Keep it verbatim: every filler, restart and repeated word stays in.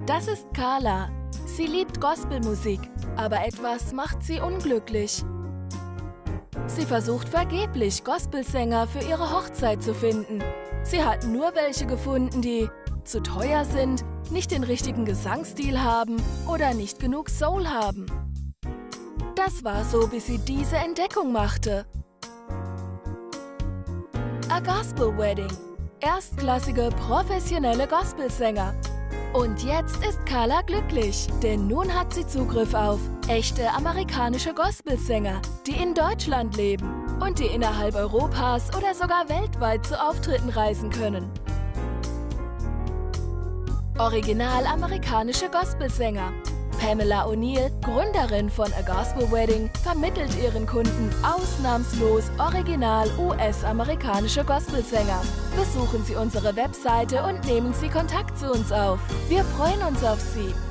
Das ist Carla. Sie liebt Gospelmusik, aber etwas macht sie unglücklich. Sie versucht vergeblich, Gospelsänger für ihre Hochzeit zu finden. Sie hat nur welche gefunden, die zu teuer sind, nicht den richtigen Gesangsstil haben oder nicht genug Soul haben. Das war so, bis sie diese Entdeckung machte. A Gospel Wedding. Erstklassige, professionelle Gospelsänger. Und jetzt ist Carla glücklich, denn nun hat sie Zugriff auf echte amerikanische Gospelsänger, die in Deutschland leben und die innerhalb Europas oder sogar weltweit zu Auftritten reisen können. Original amerikanische Gospelsänger. Pamela O'Neill, Gründerin von A Gospel Wedding, vermittelt ihren Kunden ausnahmslos original U S-amerikanische Gospelsänger. Besuchen Sie unsere Webseite und nehmen Sie Kontakt zu uns auf. Wir freuen uns auf Sie.